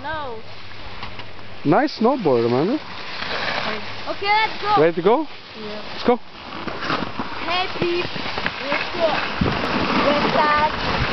No. Nice snowboard, Amanda. Okay, let's go. Ready to go? Yeah. Let's go. Hey, peeps. Let's go. Let's start.